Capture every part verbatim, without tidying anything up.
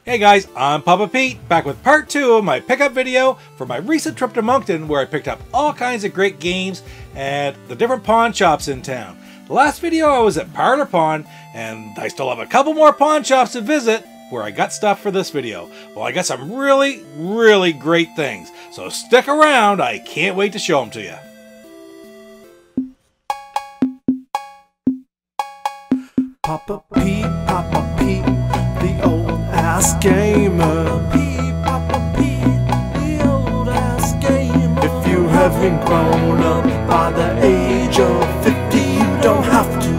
Hey guys, I'm Papa Pete, back with part two of my pickup video for my recent trip to Moncton, where I picked up all kinds of great games at the different pawn shops in town. The last video I was at Parlor Pawn, and I still have a couple more pawn shops to visit where I got stuff for this video. Well, I got some really, really great things, so stick around, I can't wait to show them to you. Papa Pete, Papa Pete, the old ass gamer. Pete, Papa Pete, the old ass gamer. If you haven't grown up by the age of fifty, you don't have to.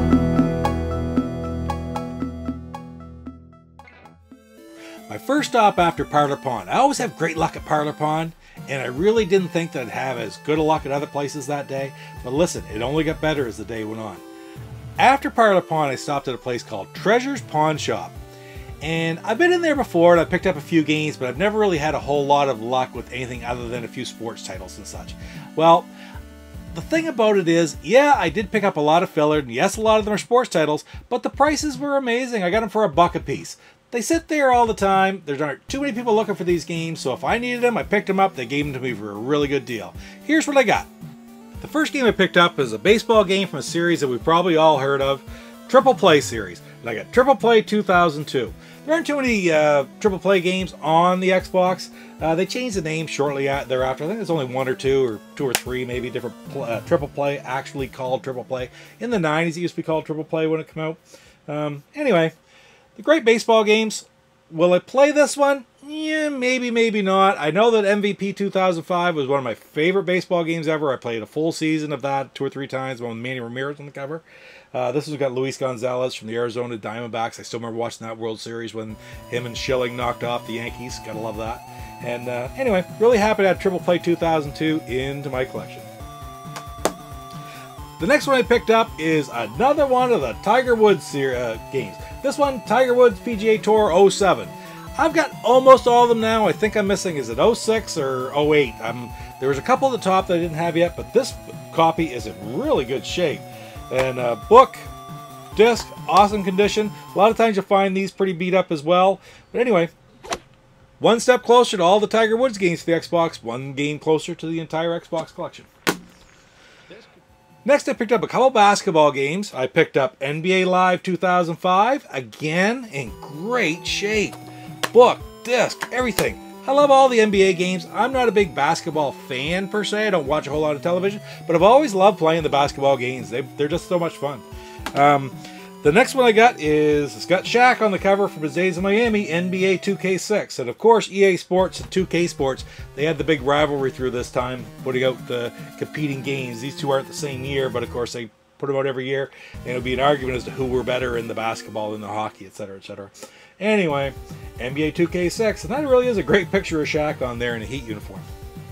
My first stop after Parlor Pawn. I always have great luck at Parlor Pawn, and I really didn't think that I'd have as good a luck at other places that day. But listen, it only got better as the day went on. After Parlor Pawn, I stopped at a place called Treasure's Pawn Shop. And I've been in there before and I picked up a few games, but I've never really had a whole lot of luck with anything other than a few sports titles and such. Well, the thing about it is, yeah, I did pick up a lot of filler, and yes, a lot of them are sports titles, but the prices were amazing. I got them for a buck a piece. They sit there all the time. There aren't too many people looking for these games, so if I needed them, I picked them up. They gave them to me for a really good deal. Here's what I got. The first game I picked up is a baseball game from a series that we've probably all heard of, Triple Play series. And I got Triple Play two thousand two. There aren't too many uh, Triple Play games on the Xbox. Uh, they changed the name shortly thereafter. I think there's only one or two, or two or three maybe, different uh, Triple Play actually called Triple Play. In the nineties, it used to be called Triple Play when it came out. Um, anyway, the great baseball games. Will I play this one? Yeah, maybe, maybe not. I know that M V P two thousand five was one of my favorite baseball games ever. I played a full season of that two or three times, one with Manny Ramirez on the cover. Uh, this has got Luis Gonzalez from the Arizona Diamondbacks. I still remember watching that World Series when him and Schilling knocked off the Yankees. Gotta love that. And uh, anyway, really happy to add Triple Play two thousand two into my collection. The next one I picked up is another one of the Tiger Woods series, uh, games. This one, Tiger Woods P G A Tour oh seven. I've got almost all of them now. I think I'm missing, is it oh six or oh eight? I'm, there was a couple at the top that I didn't have yet, but this copy is in really good shape. And uh, book, disc, awesome condition. A lot of times you'll find these pretty beat up as well. But anyway, one step closer to all the Tiger Woods games for the Xbox, one game closer to the entire Xbox collection. Next, I picked up a couple basketball games. I picked up N B A Live two thousand five, again in great shape. Book, disc, everything. I love all the N B A games. I'm not a big basketball fan per se. I don't watch a whole lot of television, but I've always loved playing the basketball games. They, they're just so much fun. Um, the next one I got is, it's got Shaq on the cover from his days in Miami, N B A two K six. And of course, E A Sports and two K Sports, they had the big rivalry through this time, putting out the competing games. These two aren't the same year, but of course they put them out every year. And it would be an argument as to who were better in the basketball and the hockey, et cetera, et cetera. Anyway, N B A two K six, and that really is a great picture of Shaq on there in a Heat uniform.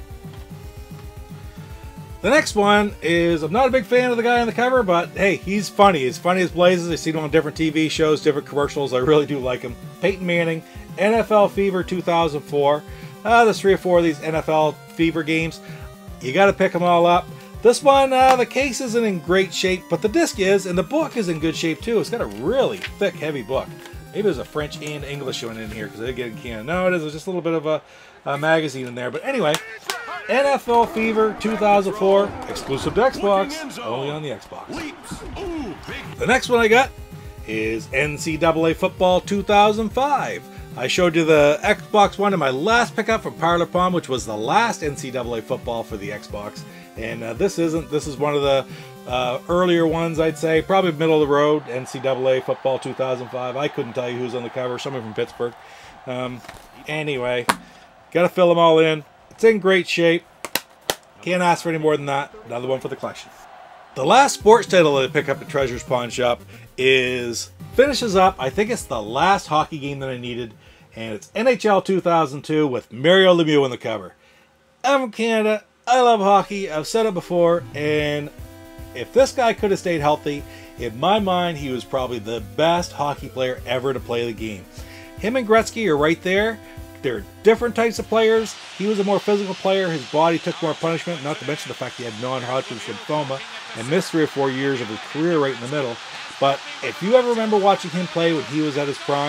The next one is, I'm not a big fan of the guy on the cover, but hey, he's funny. He's funny as blazes. I've seen him on different T V shows, different commercials. I really do like him. Peyton Manning, N F L Fever two thousand four. Uh, there's three or four of these N F L Fever games. You got to pick them all up. This one, uh, the case isn't in great shape, but the disc is, and the book is in good shape too. It's got a really thick, heavy book. Maybe there's a French and English one in here because I did get it in Canada. No, it is. There's just a little bit of a, a magazine in there. But anyway, N F L Fever two thousand four, exclusive to Xbox, only on the Xbox. The next one I got is N C double A Football two thousand five. I showed you the Xbox one in my last pickup from Parlor Pawn, which was the last N C double A football for the Xbox. And uh, this isn't. This is one of the uh, earlier ones, I'd say. Probably middle of the road, N C double A Football two thousand five. I couldn't tell you who's on the cover. Someone from Pittsburgh. Um, anyway, got to fill them all in. It's in great shape. Can't ask for any more than that. Another one for the collection. The last sports title that I pick up at Treasure's Pawn Shop is, finishes up, I think it's the last hockey game that I needed, and it's N H L two thousand two with Mario Lemieux on the cover. I'm from Canada. I love hockey. I've said it before, and if this guy could have stayed healthy, in my mind, he was probably the best hockey player ever to play the game. Him and Gretzky are right there. They're different types of players. He was a more physical player. His body took more punishment, not to mention the fact he had non-Hodgkin's lymphoma and missed three or four years of his career right in the middle. But if you ever remember watching him play when he was at his prime,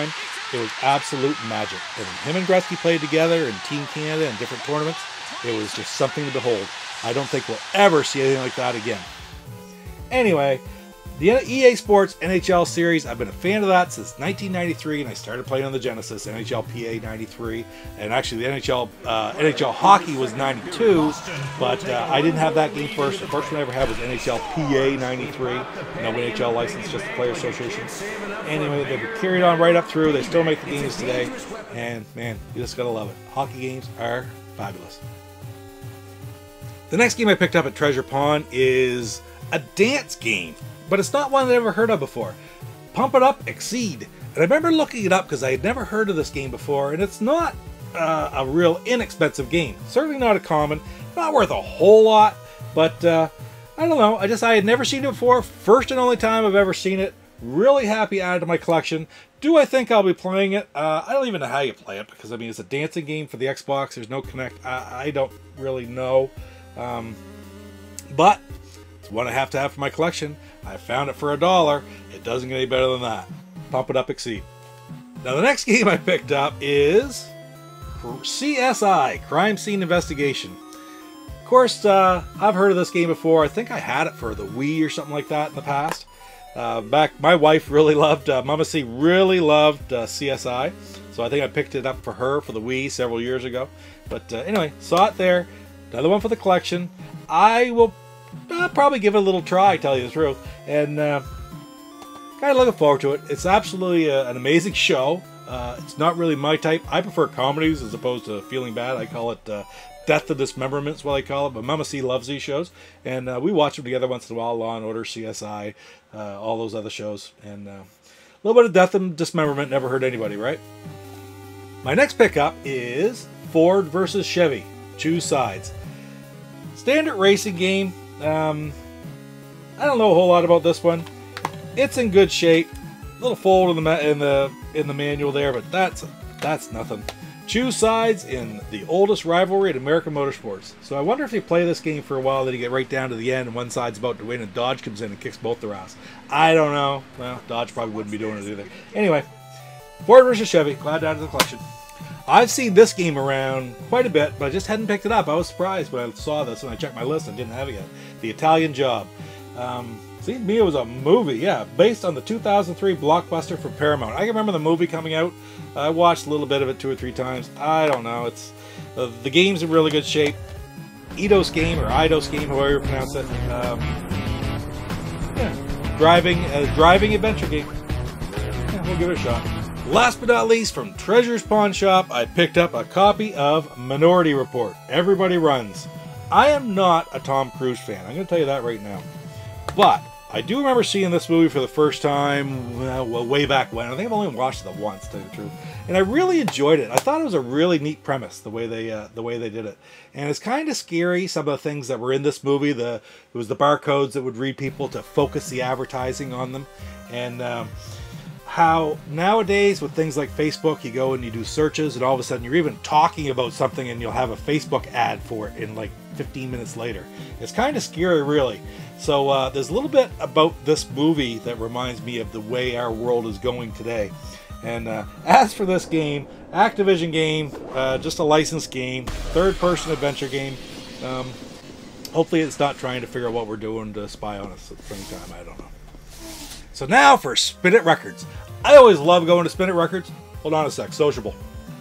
It was absolute magic. And when him and Gretzky played together in Team Canada and different tournaments, it was just something to behold. I don't think we'll ever see anything like that again. Anyway, the E A Sports N H L series, I've been a fan of that since nineteen ninety-three, and I started playing on the Genesis, N H L P A ninety-three, and actually the N H L uh, N H L hockey was ninety-two, but uh, I didn't have that game first. The first one I ever had was N H L P A ninety-three, no N H L license, just the Player Association. Anyway, they've been carried on right up through. They still make the games today, and man, you just gotta love it. Hockey games are fabulous. The next game I picked up at Treasure Pond is a dance game, but it's not one I'd ever heard of before. Pump It Up, Exceed. And I remember looking it up because I had never heard of this game before, and it's not uh, a real inexpensive game. Certainly not a common, not worth a whole lot, but uh, I don't know. I just I had never seen it before. First and only time I've ever seen it. Really happy added to my collection. Do I think I'll be playing it? Uh, I don't even know how you play it, because I mean it's a dancing game for the Xbox. There's no Connect. I, I don't really know. Um, but it's one I have to have for my collection. I found it for a dollar. It doesn't get any better than that. Pump It Up, Exceed. Now the next game I picked up is C S I, Crime Scene Investigation. Of course, uh, I've heard of this game before. I think I had it for the Wii or something like that in the past. Uh, back, my wife really loved, uh, Mama C really loved uh, C S I. So I think I picked it up for her for the Wii several years ago. But uh, anyway, saw it there. Another one for the collection. I will uh, probably give it a little try, tell you the truth. And uh, kind of looking forward to it. It's absolutely a, an amazing show. Uh, it's not really my type. I prefer comedies as opposed to Feeling Bad. I call it uh, Death of Dismemberment is what I call it. But Mama C loves these shows. And uh, we watch them together once in a while. Law and Order, C S I, uh, all those other shows. And uh, a little bit of Death and Dismemberment never hurt anybody, right? My next pickup is Ford versus Chevy. Choose sides. Standard racing game. Um, I don't know a whole lot about this one. It's in good shape. A little fold in the in the in the manual there, but that's that's nothing. Choose sides in the oldest rivalry in American motorsports. So I wonder if you play this game for a while, then you get right down to the end, and one side's about to win, and Dodge comes in and kicks both their ass. I don't know. Well, Dodge probably wouldn't be doing it either. Anyway, Ford versus Chevy. Glad to add to the collection. I've seen this game around quite a bit, but I just hadn't picked it up. I was surprised when I saw this and I checked my list and didn't have it yet. The Italian Job. Um, seemed to me it was a movie, yeah, based on the two thousand three blockbuster from Paramount. I can remember the movie coming out. I watched a little bit of it two or three times. I don't know. It's uh, the game's in really good shape. Eidos game or Eidos game, however you pronounce it. Um, yeah, driving, uh, driving adventure game. Yeah, we'll give it a shot. Last but not least, from Treasure's Pawn Shop, I picked up a copy of Minority Report. Everybody Runs. I am not a Tom Cruise fan. I'm going to tell you that right now. But I do remember seeing this movie for the first time, well, well way back when. I think I've only watched it once, to tell you the truth. And I really enjoyed it. I thought it was a really neat premise, the way they uh, the way they did it. And it's kind of scary, some of the things that were in this movie. The It was the barcodes that would read people to focus the advertising on them. And Um, how nowadays with things like Facebook, you go and you do searches and all of a sudden you're even talking about something and you'll have a Facebook ad for it in like fifteen minutes later. It's kind of scary, really. So uh, there's a little bit about this movie that reminds me of the way our world is going today. And uh, as for this game, Activision game, uh, just a licensed game, third-person adventure game. Um, hopefully it's not trying to figure out what we're doing to spy on us at the same time. I don't know. So now for Spin It Records. I always love going to Spin It Records. Hold on a sec, sociable.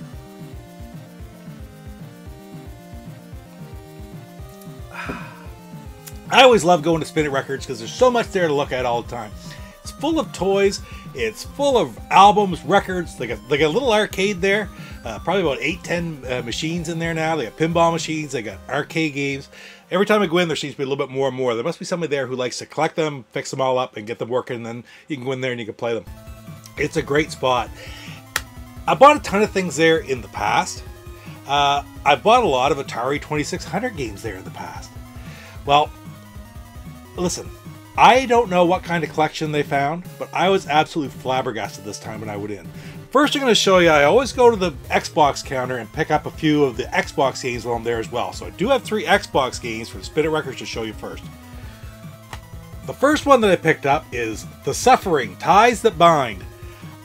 I always love going to Spin It Records because there's so much there to look at all the time. It's full of toys. It's full of albums, records. They got, they got a little arcade there. Uh, probably about eight, ten uh, machines in there now. They got pinball machines. They got arcade games. Every time I go in, there seems to be a little bit more and more. There must be somebody there who likes to collect them, fix them all up, and get them working, and then you can go in there and you can play them. It's a great spot. I bought a ton of things there in the past. Uh, I bought a lot of Atari twenty-six hundred games there in the past. Well, listen, I don't know what kind of collection they found, but I was absolutely flabbergasted this time when I went in. First, I'm going to show you, I always go to the Xbox counter and pick up a few of the Xbox games while I'm there as well. So I do have three Xbox games for Spin It Records to show you first. The first one that I picked up is The Suffering, Ties That Bind.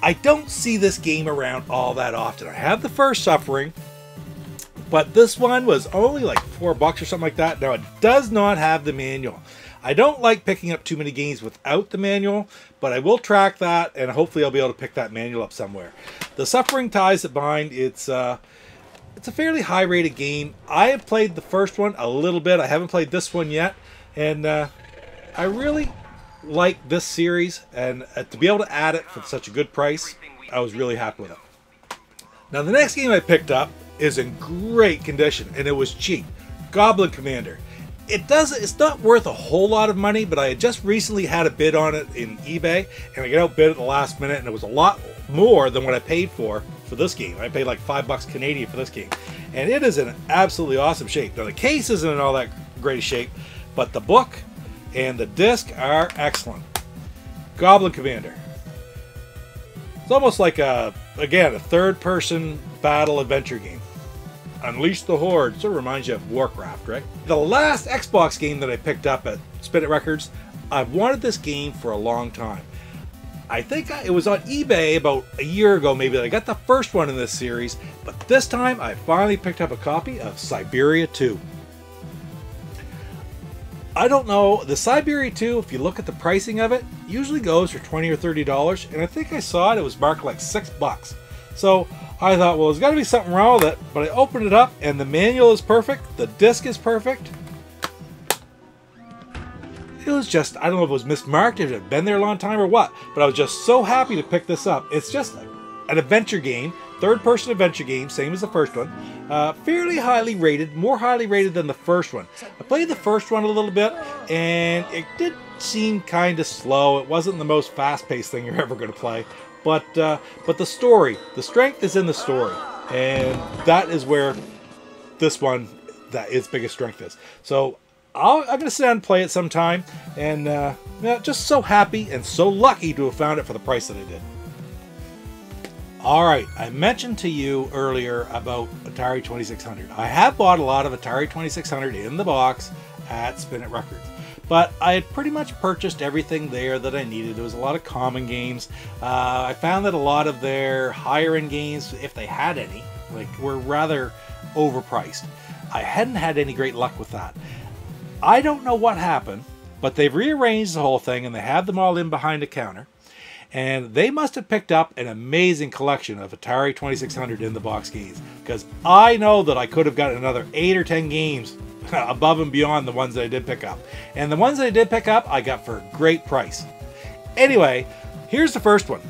I don't see this game around all that often. I have the first Suffering, but this one was only like four bucks or something like that. Now, it does not have the manual. I don't like picking up too many games without the manual, but I will track that, and hopefully I'll be able to pick that manual up somewhere. The Suffering Ties That Bind, it's uh, it's a fairly high-rated game. I have played the first one a little bit. I haven't played this one yet, and uh, I really like this series, and uh, to be able to add it for such a good price, I was really happy with it. Now, the next game I picked up is in great condition, and it was cheap. Goblin Commander. It does. It's not worth a whole lot of money, but I had just recently had a bid on it in eBay, and I got outbid at the last minute, and it was a lot more than what I paid for for this game. I paid like five bucks Canadian for this game, and it is in absolutely awesome shape. Now, the case isn't in all that great shape, but the book and the disc are excellent. Goblin Commander. It's almost like a, again, a third-person battle adventure game. Unleash the Horde. Sort of reminds you of Warcraft, right? The last Xbox game that I picked up at Spin It Records, I've wanted this game for a long time. I think I, it was on eBay about a year ago maybe that I got the first one in this series, but this time I finally picked up a copy of Siberia two. I don't know, the Siberia two, if you look at the pricing of it, usually goes for twenty or thirty dollars, and I think I saw it, it was marked like six bucks. So I thought, well, there's got to be something wrong with it, but I opened it up, and the manual is perfect, the disc is perfect. It was just, I don't know if it was mismarked, if it had been there a long time or what, but I was just so happy to pick this up. It's just an adventure game, third-person adventure game, same as the first one. Uh, fairly highly rated, more highly rated than the first one. I played the first one a little bit, and it did seem kind of slow. It wasn't the most fast-paced thing you're ever going to play. But uh, but the story, the strength is in the story, and that is where this one, that its biggest strength is. So I'll, I'm going to sit down and play it sometime, and uh, yeah, just so happy and so lucky to have found it for the price that I did. Alright, I mentioned to you earlier about Atari twenty-six hundred. I have bought a lot of Atari twenty-six hundred in the box at Spin It Records. But I had pretty much purchased everything there that I needed. There was a lot of common games. Uh, I found that a lot of their higher-end games, if they had any, like were rather overpriced. I hadn't had any great luck with that. I don't know what happened, but they've rearranged the whole thing, and they have them all in behind a counter. And they must have picked up an amazing collection of Atari twenty-six hundred in the box games, because I know that I could have gotten another eight or ten games above and beyond the ones that I did pick up. And the ones that I did pick up, I got for a great price. Anyway, here's the first one.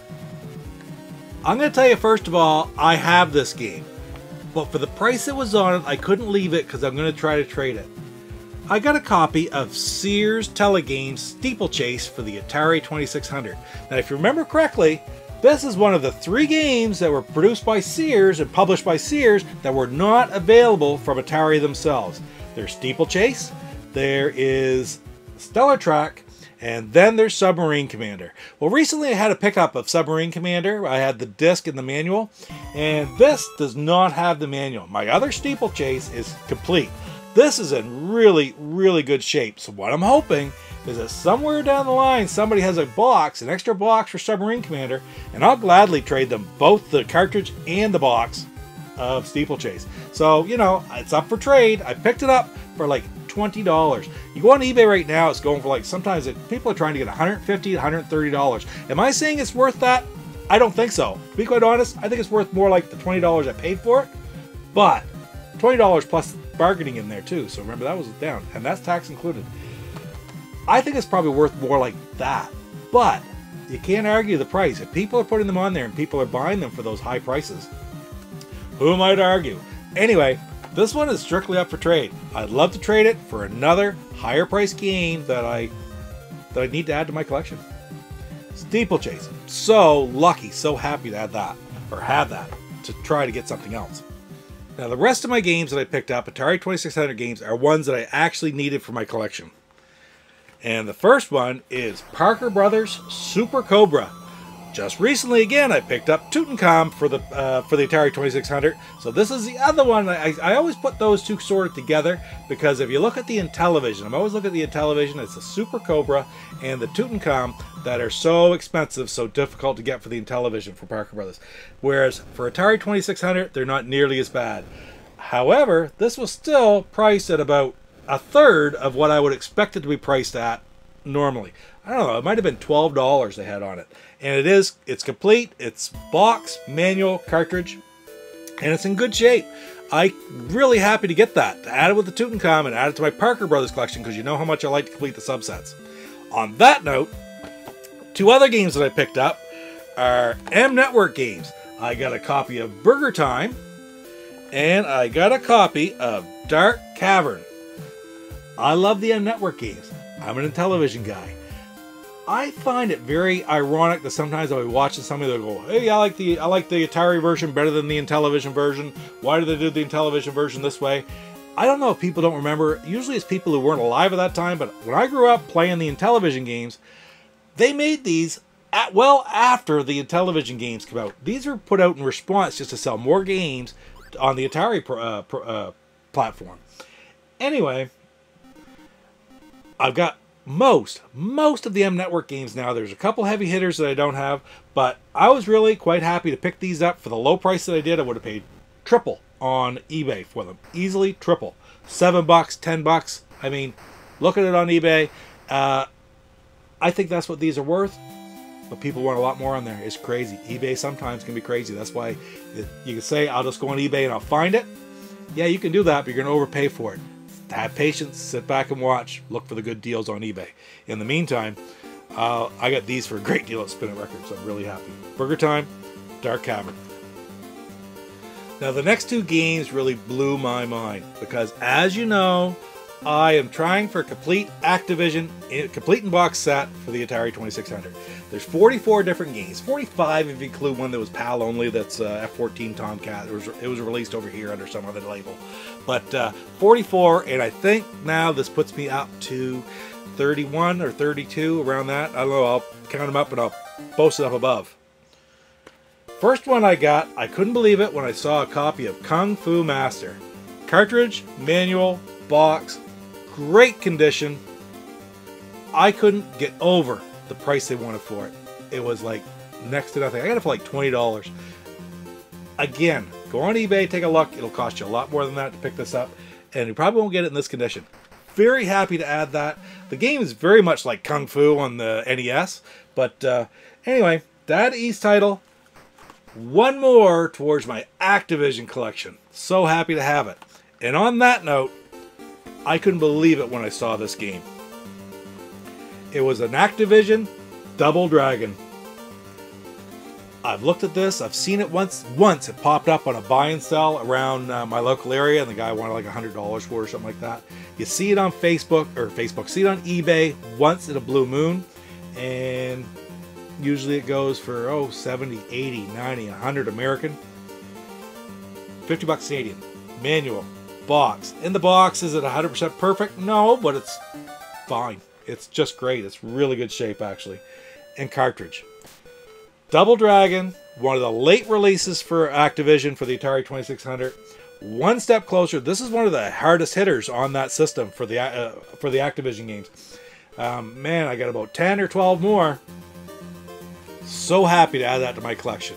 I'm going to tell you, first of all, I have this game. But for the price it was on it, I couldn't leave it because I'm going to try to trade it. I got a copy of Sears Telegames Steeplechase for the Atari twenty-six hundred. Now, if you remember correctly, this is one of the three games that were produced by Sears and published by Sears that were not available from Atari themselves. There's Steeplechase, there is Stellar Track, and then there's Submarine Commander. Well, recently I had a pickup of Submarine Commander. I had the disc and the manual, and this does not have the manual. My other Steeplechase is complete. This is in really, really good shape. So what I'm hoping is that somewhere down the line somebody has a box, an extra box for Submarine Commander, and I'll gladly trade them both the cartridge and the box of Steeplechase. So, you know, it's up for trade. I picked it up for like twenty dollars. You go on eBay right now, it's going for like, sometimes it, people are trying to get one hundred fifty dollars, one hundred thirty dollars. Am I saying it's worth that? I don't think so. To be quite honest, I think it's worth more like the twenty dollars I paid for it. But twenty dollars plus bargaining in there too. So remember, that was down, and that's tax included. I think it's probably worth more like that. But you can't argue the price. If people are putting them on there and people are buying them for those high prices, who might argue? Anyway, this one is strictly up for trade. I'd love to trade it for another higher priced game that I that I need to add to my collection. Steeplechase. So lucky, so happy to add that, or have that, to try to get something else. Now, the rest of my games that I picked up, Atari twenty-six hundred games, are ones that I actually needed for my collection. And the first one is Parker Brothers Super Cobra. Just recently, again, I picked up Tutankhamun for the uh, for the Atari twenty-six hundred. So this is the other one. I, I always put those two sort of together because if you look at the Intellivision, I'm always looking at the Intellivision. It's the Super Cobra and the Tutankhamun that are so expensive, so difficult to get for the Intellivision for Parker Brothers. Whereas for Atari twenty-six hundred, they're not nearly as bad. However, this was still priced at about a third of what I would expect it to be priced at normally. I don't know, it might have been twelve dollars they had on it. And it is, it's complete, it's box, manual, cartridge, and it's in good shape. I'm really happy to get that, to add it with the Tutankhamun and add it to my Parker Brothers collection because you know how much I like to complete the subsets. On that note, two other games that I picked up are M Network games. I got a copy of Burger Time, and I got a copy of Dark Cavern. I love the M Network games. I'm an Intellivision guy. I find it very ironic that sometimes I'll be watching somebody that go, hey, I like the I like the Atari version better than the Intellivision version. Why do they do the Intellivision version this way? I don't know if people don't remember. Usually it's people who weren't alive at that time, but when I grew up playing the Intellivision games, they made these at, well after the Intellivision games came out. These were put out in response just to sell more games on the Atari uh, uh, platform. Anyway, I've got most, most of the M Network games now. There's a couple heavy hitters that I don't have, but I was really quite happy to pick these up for the low price that I did. I would have paid triple on eBay for them. Easily triple. Seven bucks, ten bucks. I mean, look at it on eBay. Uh, I think that's what these are worth, but people want a lot more on there. It's crazy. eBay sometimes can be crazy. That's why you can say, I'll just go on eBay and I'll find it. Yeah, you can do that, but you're going to overpay for it. Have patience, sit back and watch, look for the good deals on eBay. In the meantime, uh, I got these for a great deal at Spin It Records, so I'm really happy. Burger Time, Dark Cavern. Now the next two games really blew my mind, because as you know, I am trying for a complete Activision, complete in box set for the Atari twenty-six hundred. There's forty-four different games, forty-five if you include one that was PAL only, that's uh, F fourteen Tomcat. It was, it was released over here under some other label. But uh, forty-four, and I think now this puts me up to thirty-one or thirty-two, around that. I don't know, I'll count them up and I'll post it up above. First one I got, I couldn't believe it when I saw a copy of Kung Fu Master. Cartridge, manual, box, great condition. I couldn't get over the price they wanted for it. It was like next to nothing. I got it for like twenty dollars. Again, go on eBay, take a look. It'll cost you a lot more than that to pick this up, and you probably won't get it in this condition. Very happy to add that. The game is very much like Kung Fu on the N E S, but uh, anyway, that East title, one more towards my Activision collection. So happy to have it. And on that note, I couldn't believe it when I saw this game. It was an Activision Double Dragon. I've looked at this, I've seen it once. Once it popped up on a buy and sell around uh, my local area, and the guy wanted like a hundred dollars for it or something like that. You see it on Facebook, or Facebook, see it on eBay once in a blue moon, and usually it goes for, oh, seventy, eighty, ninety, a hundred American. fifty bucks Canadian. Manual. Box. In the box, is it one hundred percent perfect? No, but it's fine. It's just great. It's really good shape, actually. And cartridge. Double Dragon, one of the late releases for Activision for the Atari twenty-six hundred. One step closer. This is one of the hardest hitters on that system for the uh, for the Activision games. Um, man, I got about ten or twelve more. So happy to add that to my collection.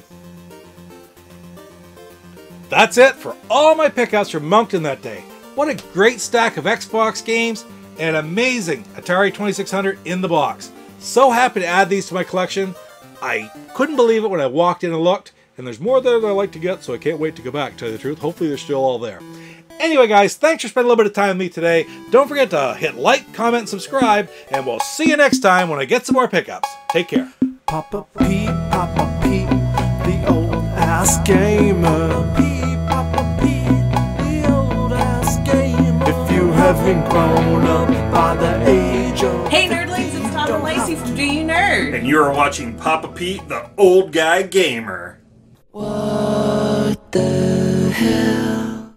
That's it for all my pickups from Moncton that day. What a great stack of Xbox games and amazing Atari twenty-six hundred in the box. So happy to add these to my collection. I couldn't believe it when I walked in and looked, and there's more there that I like to get, so I can't wait to go back, to tell you the truth. Hopefully they're still all there. Anyway, guys, thanks for spending a little bit of time with me today. Don't forget to hit like, comment, and subscribe, and we'll see you next time when I get some more pickups. Take care. Papa Pete, Papa Pete, the old ass gamer. Pete, Papa Pete, the old ass gamer. If you haven't grown up by the age of Hey nerdlings, it's Tom Laci from Do You Nerd. And you are watching Papa Pete, the Old Guy Gamer. What the hell?